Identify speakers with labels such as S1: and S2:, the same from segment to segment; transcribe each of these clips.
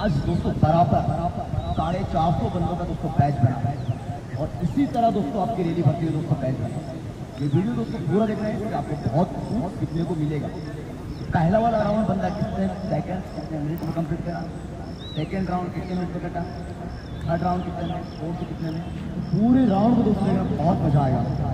S1: आज दोस्तों बराबर 450 बंदों का दोस्तों बैच बना और इसी तरह दोस्तों आपकी रैली भरती हुई दोस्तों बैच बना। ये वीडियो दोस्तों पूरा देखना है, आपको बहुत कुछ सीखने को मिलेगा। पहला वाला राउंड बंदा कितने सेकंड कितने मिनट में कंप्लीट करा, सेकंड राउंड कितने मिनट में कटा, थर्ड राउंड कितने में, फोर्थ कितने में, पूरे राउंड को दोस्तों देखना बहुत मजा आएगा।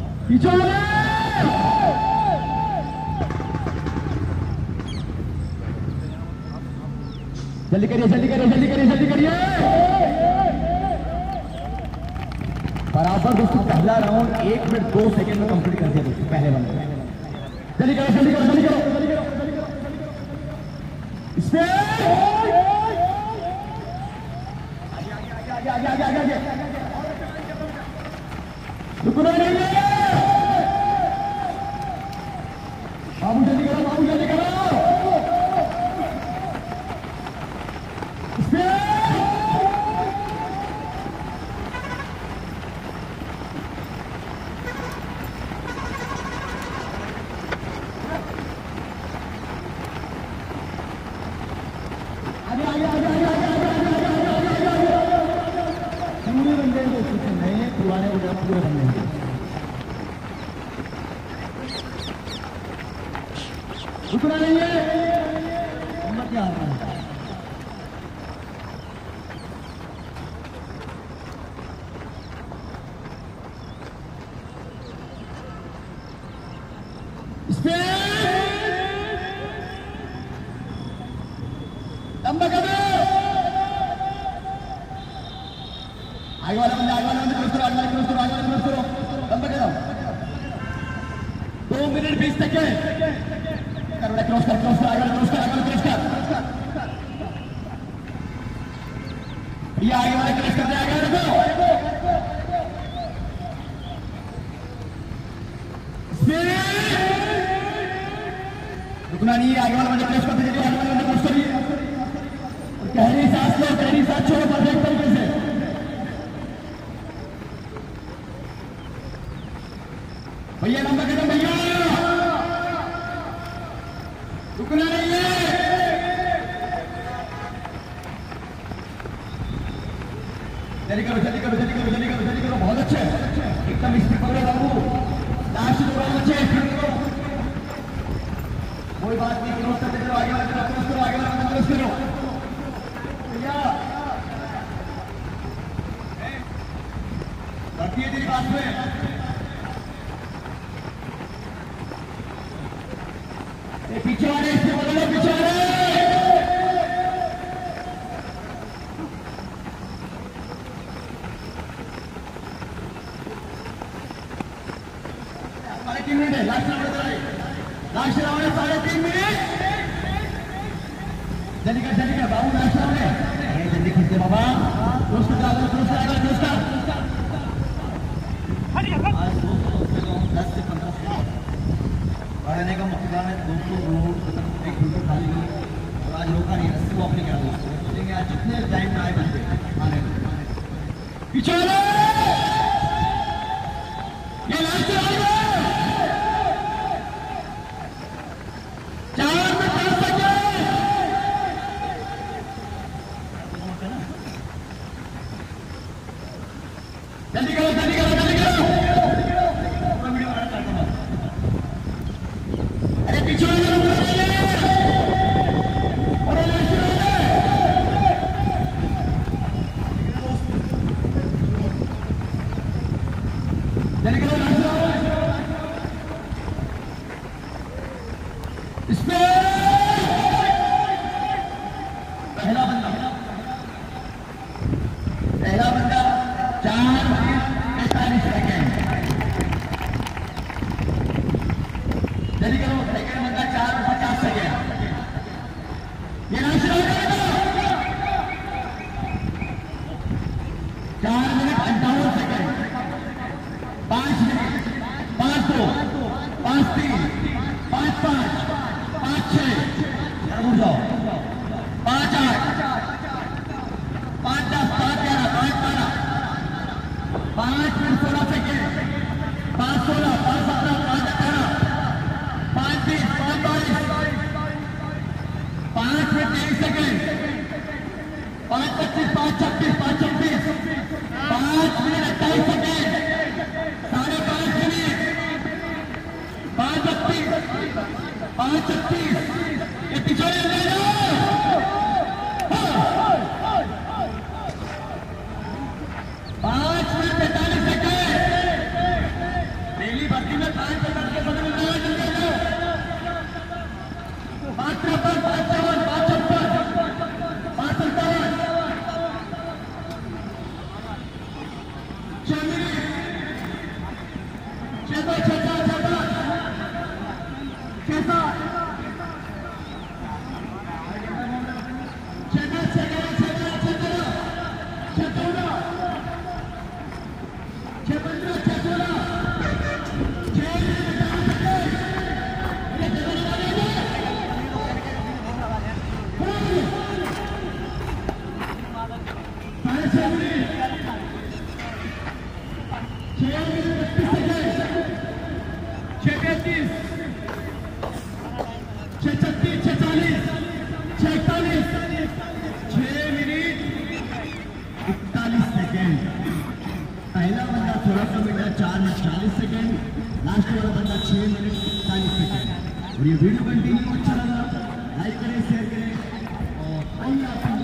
S1: जल्दी करिए जल्दी करिए जल्दी करिए जल्दी करिए। बराबर दोस्तों पहला राउंड 1 मिनट 2 सेकंड में कंप्लीट कर दिया दोस्तों पहले बंदे। जल्दी करो जल्दी करो जल्दी करो जल्दी करो स्पीड आगे आगे आगे आगे आगे रुकना नहीं है। बाबू जल्दी करो बाबू जल्दी करो। पूरे बंदे रुकना नहीं है, हिम्मत क्या हारना है। लंबा कर दो। आगे वाला बंदा क्रॉस करो, आगे वाला क्रॉस करो, आगे वाला क्रॉस करो, लंबा करो। 2 मिनट 20 सेकंड कर वाला क्रॉस कर, आगे वाला क्रॉस कर, आगे वाला क्रॉस कर। ये आगे वाला क्रॉस कर दे, आगे वाला देखो। रुकना नहीं है, आगे वाला बंदा क्रॉस करते जाइए, आगे वाला बंदा क्रॉस करिए। गहरी सांस लो, गहरी सांस छोड़ो परफेक्ट तरीके से। भैया लंबा कदम भैया, रुकना नहीं है। जल्दी करो जल्दी करो जल्दी करो जल्दी करो जल्दी करो, बहुत अच्छे एकदम स्पीड पकड़ो बाबू। लास्ट दो राउंड अच्छे स्पीड करो, कोई बात नहीं, क्रॉस करते चलो, आगे वाला क्रॉस करो, आगे वाला क्रॉस करो भैया। रखिए तेरी बात में। पीछे वाले इससे बदलो, पीछे वाले साढ़े 3 मिनट है, लास्ट राउंड है 3.5 मिनट। जल्दी कर बाबू, लास्ट राउंड है, जल्दी खींचते बाबा। दोस्त का आज दोस्तों 10 से 15 बढ़ने का मौका है दोस्तों। रोड एक घंटे खाली नहीं और आज रोका नहीं, रस्सी वॉक नहीं करा दोस्तों। सोचेंगे आज जितने टाइम में आए बंदे आने पीछे ये लास्ट राउंड है। 4 में 5 सेकंड। जल्दी करो जल्दी करो जल्दी करो, पूरा वीडियो बना चाहता हूँ। अरे पीछे वाले लोग जल्दी करो इसमें पहला बंदा 4 मिनट 45 सेकंड। जल्दी करो, सेकंड बंदा 4 मिनट 50 सेकंड। ये लास्ट राउंड है, 4 मिनट 58 सेकंड। 5 मिनट 5 2 5 3 5 5 5 6 रुक जाओ 5 8 5 10 5 11 5 12 5 पहला बंदा 16 मिनट 4 मिनट 40 सेकेंड, लास्ट वाला बंदा 6 मिनट 40 सेकेंड। और ये वीडियो कंटिन्यू अच्छा लगा, लाइक करें, शेयर करें और